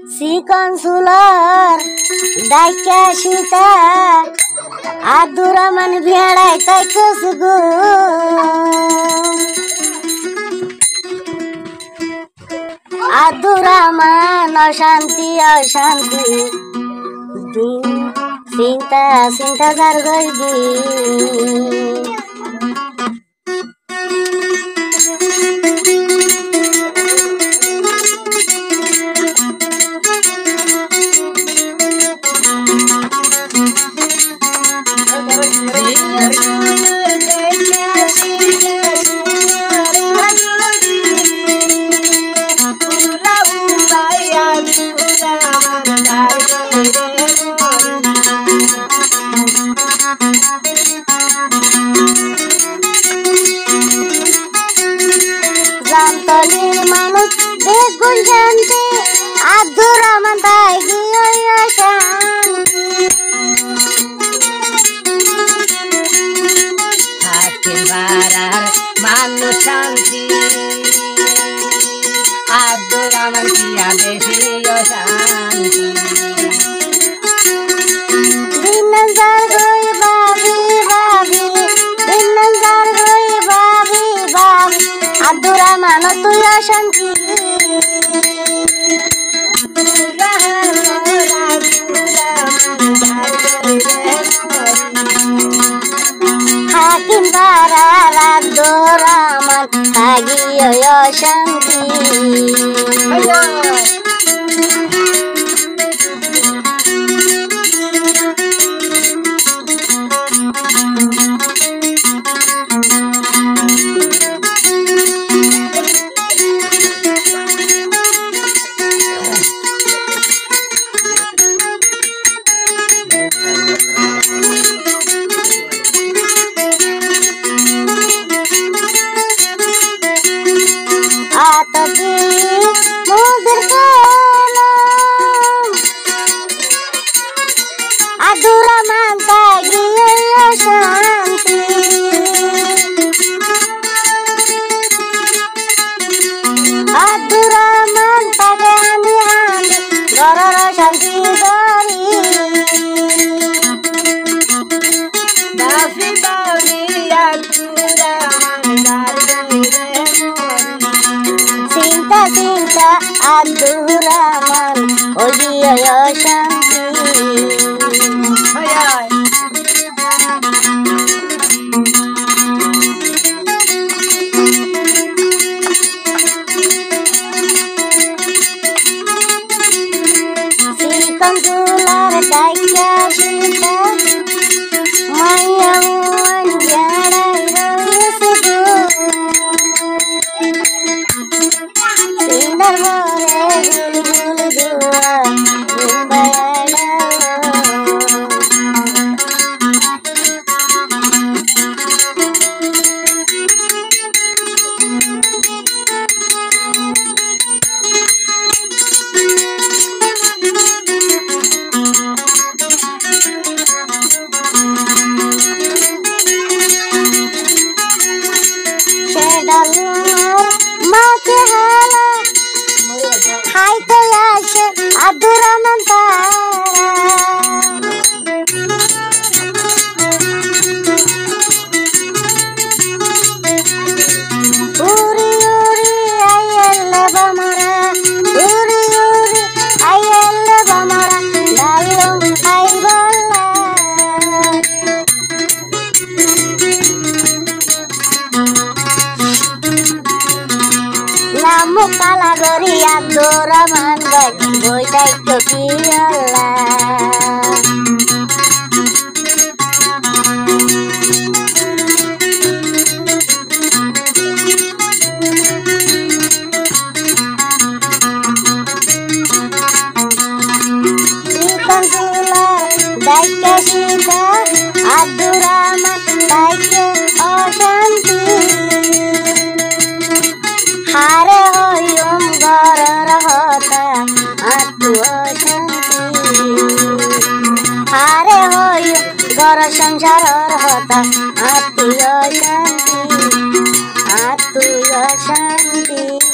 consular daikya shita aduraman bhiadai tai kusgu aduraman ashanti ashanti sinta sinta zargoigi Zamtolir manus begun janti Abdurrahman taigi shanti Hakim barar manus shanti Abdurrahman kiya beshi shanti Dinazar goi babi babi Dinazar goi babi babi Abdurrahman tu shanti Hakim barar Abdurrahman taigi shanti Atati mudir kalam Abdurrahman taigi shanti Abdurrahman tage handi handi gororo shanti gori Dafi bauri Abdurrahman Sinta sinta Abdurrahman ogiyo shanti consular daikya shita mayawan bhiadai kusgu sindar bore gul dua bayana Hai Kailash Abdurrahman Uri uri ayelle bamara Uri uri ayelle bamara Dalung ay bolla Namu kala gori Abdurrahman boy daikyo kiyala consular daikya shita Abdurrahman daikyo shanti Hare hoyum gorar hota atu shanti Hare hoyum gor samsarar hota atu shanti